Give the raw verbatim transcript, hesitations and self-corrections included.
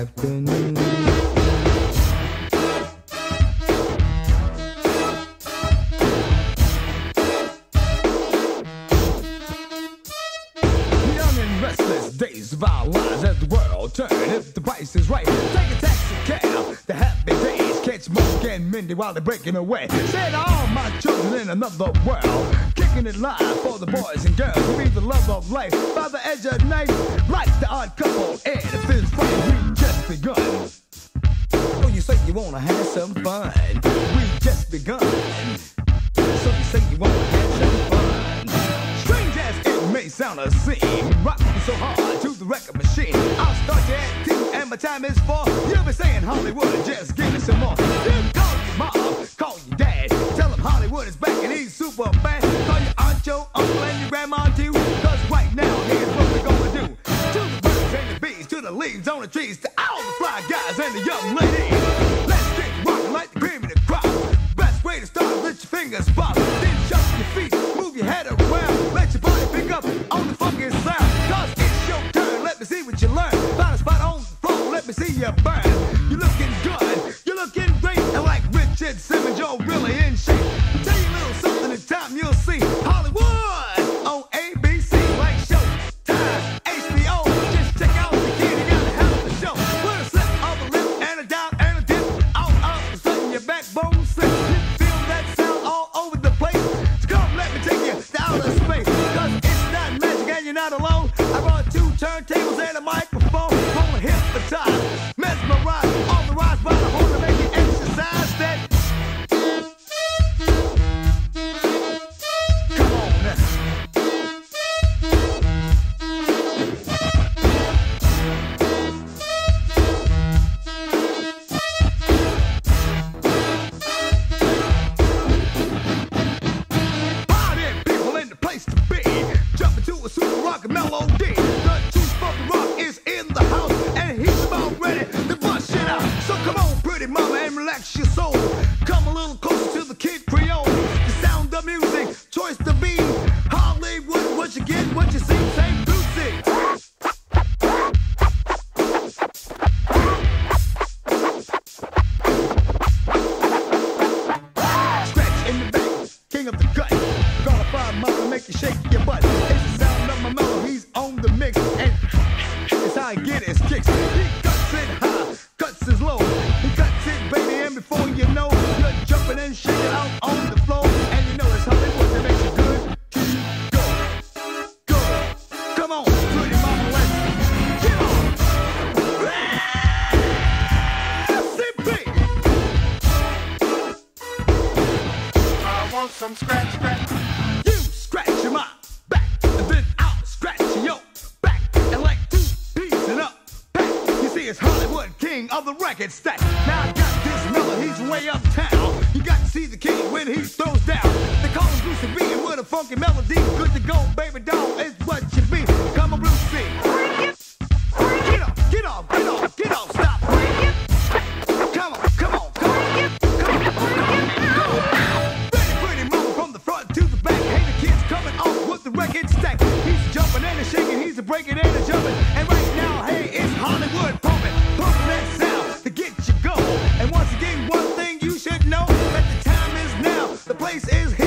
afternoon. Young and restless days of our lives as the world turns. If the price is right, take a taxi cab. The happy days catch Monk and Mindy while they're breaking away. Say to all my children in another world, kicking it live for the boys and girls who be the love of life by the edge of night, like the odd couple. And it feels funny, we just begun. Oh, you say you wanna have some fun? We just begun. So you say you wanna have some fun? Strange as it may sound or seem, rocking so hard to the record machine. I'll start you at two and my time is four. You'll be saying Hollywood, just give me some more. You call your mom, call your dad, tell them Hollywood is back and he's super bad. Call your aunt, your uncle and your grandma too, cause right now here's what we're gonna do. To the birds and the bees, to the leaves on the trees, to all the fly guys and the young ladies. Let's get rockin' like the cream of the crop. Best way to start, let your fingers pop. Then shuffle your feet, move your head around, let your body pick up on the funky sound. Cause it's your turn, let me see what you learn. Find a spot on the floor, let me see you burn. You're looking good, you're looking great, and like Richard Simmons, you're really in shape. Tell you a little something in time, you'll see Hollywood on A B C, like Showtime, H B O. Just check out the kid, he got a hell of a show. With a slip of a lip and a down and a dip, all of a sudden your backbone slips. You feel that sound all over the place. So come, let me take you to outer space. Cause it's not magic and you're not alone. I brought two turntables and a microphone. Gonna hypnotize, mesmerize, authorized by the horn to make you exercise that. Come on now. Party people in the place to be. Jump into a super rock melody. The truth from the rock is in the house, and he's about ready to bust it out. So come on, pretty mama, and relax your soul. Come a little closer to the Kid Creole. The sound of music, choice to be. Hollywood, what you get, what you see, Saint Lucy. Scratch in the back, king of the gut. Gonna find mama, make you shake your butt. It's the sound of my mellow, he's on the mix, and it's how he get his kicks. He cuts it high, cuts it low. He cuts it, baby, and before you know, you're jumping and shaking out on the floor. And you know it's Hollywood that makes you good to go. Go. Come on, pretty mama, let's get on. C P. I want some scratch, scratch. You scratch your back, and then I'll scratch your back, and like two peas in a pack. You see, it's Hollywood, king of the record stack. Now I got this Miller, he's way uptown. You got to see the king when he throws down. They call him Brucey B, and with a funky melody, good to go, baby doll is what you be. Come on, Brucey. Get off, get off, get off, get off, stop. Come on, come on, come on, come on, come on. Pretty, pretty mama from the front to the back. Hey, the kid's coming off with the record stack. He's jumping and a shaking, he's a breaking and a jumping. And right now, hey, it's Hollywood pumping, pumping that sound to get you going. And once again, one thing you should know, that the time is now, the place is here.